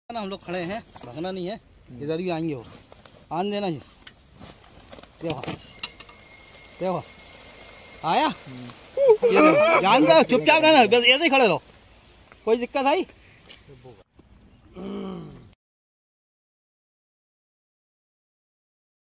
ना हम लोग खड़े हैं, भगना नहीं है, इधर भी आएंगे और आन देना जी। देखो देखो आया, ये जानते हो, चुपचाप रहना, बस ऐसे ही खड़े रहो, कोई दिक्कत आई।